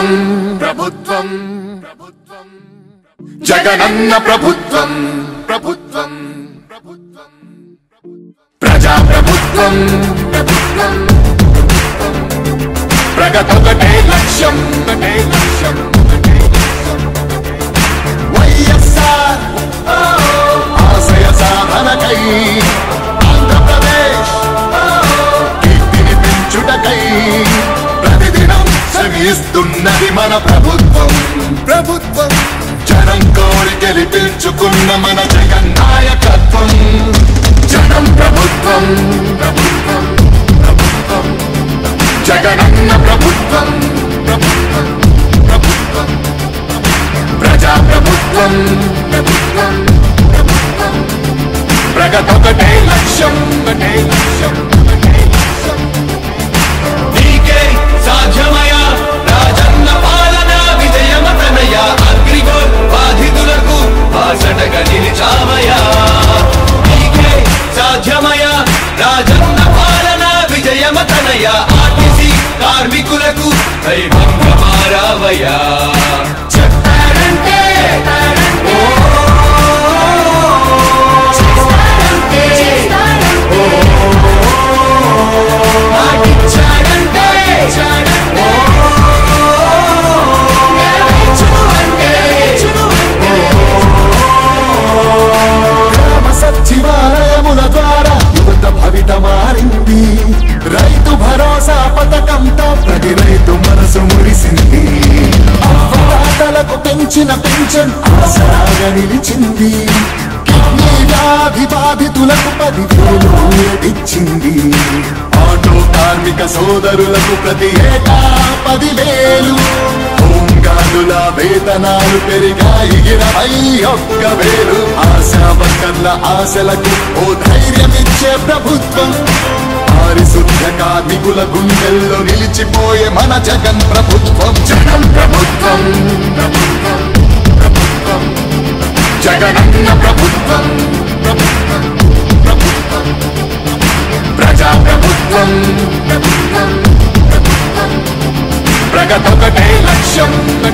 ప్రభుత్వం జగనన్న ప్రభుత్వం ప్రభుత్వం ప్రజా ప్రభుత్వం ప్రగతొకటే లక్ష్యం వైఎస్ఆర్ ఆశయ సాధనకై ఆంధ్రప్రదేశ్ కీర్తిని పెంచుటకై ప్రతిదినం శ్రమిస్తున్నది మన ప్రభుత్వం ప్రభుత్వం జనం కోరి గెలిపించుకున్న మన జగన్ నాయకత్వం జనం ప్రభుత్వం ప్రభుత్వం ప్రభుత్వం జగనన్న ప్రభుత్వం ప్రభుత్వం ప్రభుత్వం ప్రజా ప్రభుత్వం ప్రభుత్వం ప్రభుత్వం ప్రగతొకటే లక్ష్యం నీకే సాధ్యమయ రాజన్న పాలన విజయమతనయ అగ్రిగోల్ బాధితులకు బాసటగా నిలిచామయా నీకే సాధ్యమయ రాజన్న పాలన విజయమతనయ ఆర్టీసీ కార్మికులకు దైవంగా మారావయ్యా చెప్పారంటే సచివాలయముల ద్వారా యువత భవిత మారింది రైతు భరోసా పథకంతో ప్రతి రైతు మనసు మురిసింది అవ్వదాతలకు పెంచిన పెన్షన్ ఆసరాగా నిలిచింది కిడ్నీ వ్యాధి బాధితులకు 10,000 ఇచ్చింది ఆటో కార్మిక సోదరులకు ప్రతి ఏటా 10,000 హోంగార్డుల వేతనాలు పెరిగాయి 21,000 ఆశా వర్కర్ల ఆశలకు ఓ ధైర్యమిచ్చే ప్రభుత్వం పారిశుద్ధ కార్మికుల గుండెల్లో నిలిచిపోయే మన జగన్ ప్రభుత్వం జగన్ ప్రభుత్వం ప్రభుత్వం ప్రభుత్వం జగనన్న ప్రభుత్వం ప్రభుత్వం ప్రభుత్వం ప్రజా ప్రభుత్వం ప్రభుత్వం ప్రభుత్వం ప్రగతొకటే లక్ష్యం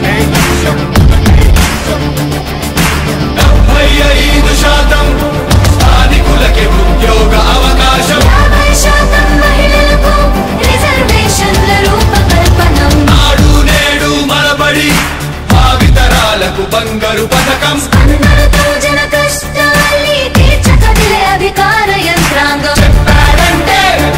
75% స్థానికులకే ఉద్యోగ అవకాశం 50% మహిళలకు రిజర్వేషన్ల రూపకల్పనం నాడు నేడు మనబడి భావితరాలకు బంగారు పథకం అందరితో జన కష్టాల్ని తీర్చకదిలే అధికార యంత్రాంగం చెప్పారంటే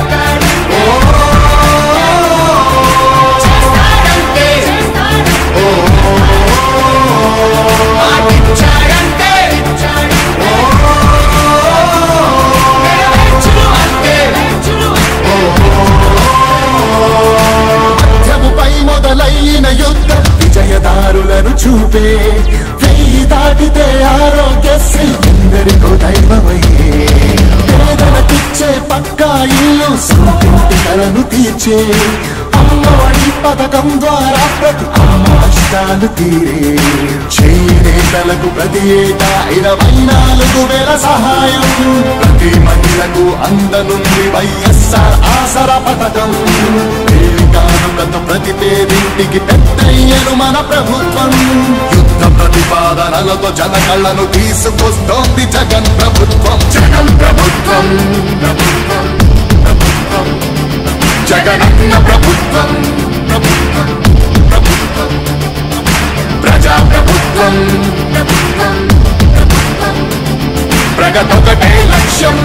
మధ్యముపై మొదలైన యుద్ధం విజయదారులను చూపే 1000 దాటితే ఆరోగ్యశ్రీ ఎందరికో దైవమయ్యే పేదలకిచ్చే పక్కా ఇల్లు సొంతింటి కలను తీర్చే అమ్మఒడి పథకం ద్వారా ప్రతి అమ్మ కష్టాలు తీరే చేనేతలకు ప్రతి ఏటా 24,000 సహాయం ప్రతి మహిళకు అందనుంది వైఎస్ఆర్ ఆసరా పథకం కానుకతో ప్రతి పేదింటికి పెద్దయ్యను మన ప్రభుత్వం యుద్ధ ప్రతిపాదనలతో జన కళ్ళను తీసుకొస్తోంది జగన్ ప్రభుత్వం జగన్ ప్రభుత్వం ప్రభుత్వం ప్రభుత్వం జగనన్న ప్రభుత్వం ప్రభుత్వం ప్రభుత్వం ప్రజా ప్రభుత్వం ప్రభుత్వం ప్రభుత్వం ప్రగతొకటే లక్ష్యం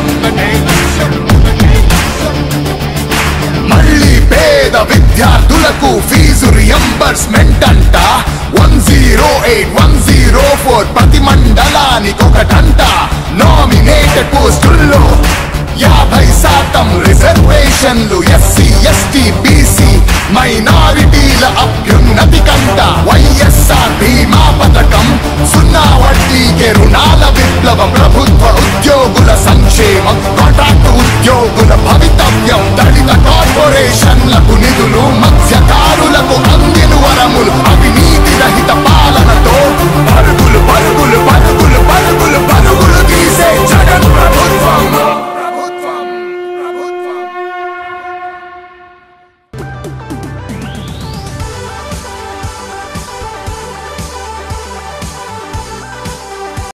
మళ్ళీ పేద విద్యార్థులకు ఫీజు రియంబర్స్మెంట్ అంట 108,104 ప్రతి మండలానికొకటంట నామినేటెడ్ పోస్టుల్లో 50% రిజర్వేషన్లు ఎస్సీ ఎస్టీ బీసీ మైనారిటీల అభ్యున్నతి కంట వైఎస్ఆర్ బీమా పథకం 0 వడ్డీకే రుణాల విప్లవం ప్రభుత్వ ఉద్యోగుల సంక్షేమం కాంట్రాక్టు ఉద్యోగుల భవితవ్యం దళిత కార్పొరేషన్లకు నిధులు